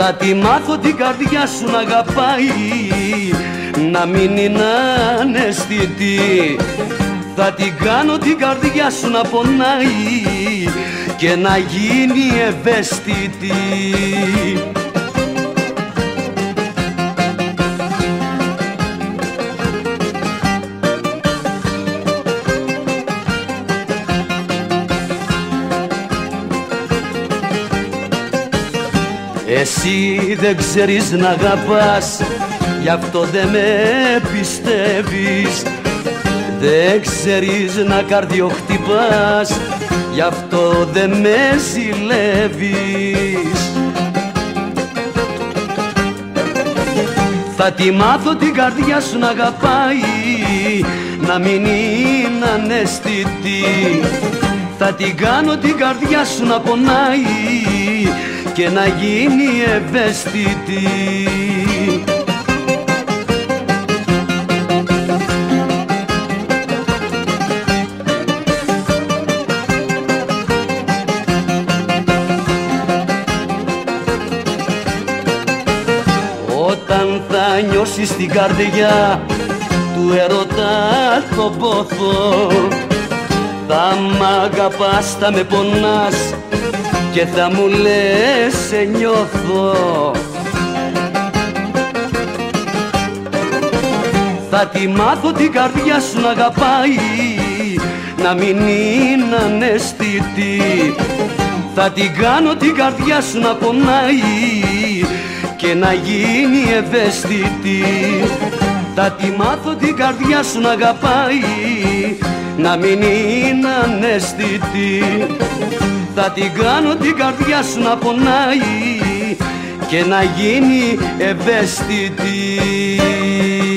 Θα τη μάθω την καρδιά σου να αγαπάει, να μην είναι αναισθητή. Θα την κάνω την καρδιά σου να πονάει και να γίνει ευαίσθητη. Εσύ δεν ξέρεις να αγαπάς, γι' αυτό δεν με πιστεύεις. Δεν ξέρεις να καρδιοχτυπάς, γι' αυτό δεν με ζηλεύεις. Θα τη μάθω την καρδιά σου να αγαπάει, να μην είναι αναισθητή. Θα την κάνω την καρδιά σου να πονάει και να γίνει ευαίσθητη. Όταν θα νιώσεις την καρδιά του ερωτά το πόθο, θα μ' αγαπάς, θα με πονάς και θα μου λες σε νιώθω. Θα τη μάθω την καρδιά σου να αγαπάει, να μην είναι αναισθητή. Θα την κάνω την καρδιά σου να πονάει και να γίνει ευαίσθητη. Θα τη μάθω την καρδιά σου να αγαπάει, να μην είναι αναισθητή. Θα την κάνω την καρδιά σου να πονάει και να γίνει ευαίσθητη.